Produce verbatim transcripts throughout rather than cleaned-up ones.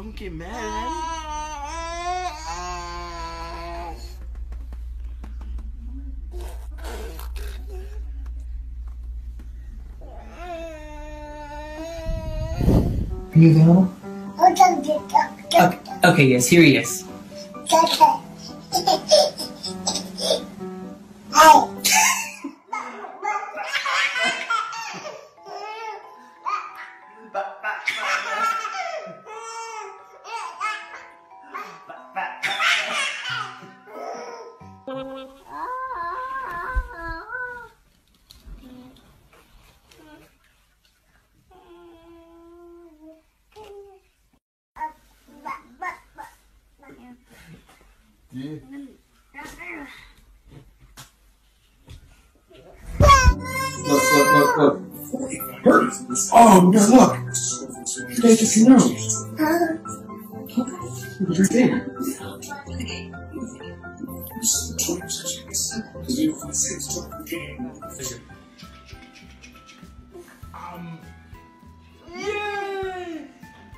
Don't get mad. Are you available? Okay, okay, yes, here he is. Yeah. Look, look, look, look. Oh, no, look. Your dad just came out. Look at your dad. Um. Yay!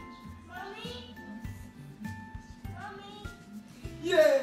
Yay!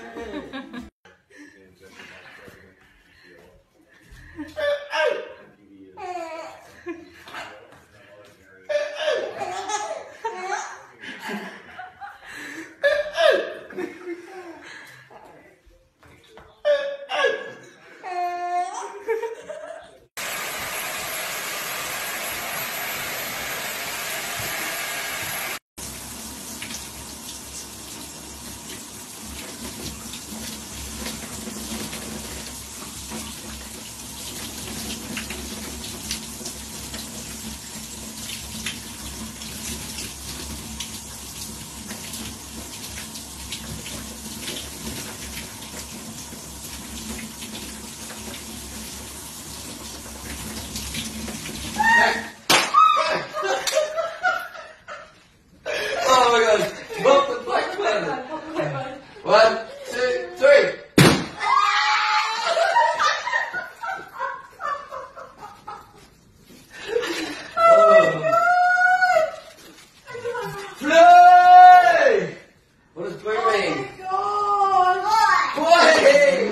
Oh my god. Vote the black button. One, two, three. Oh. Play! What does play mean? Play!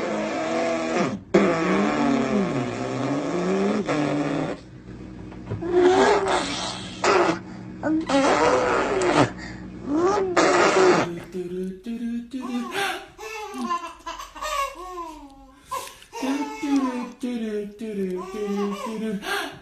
Do do do do do do do do do.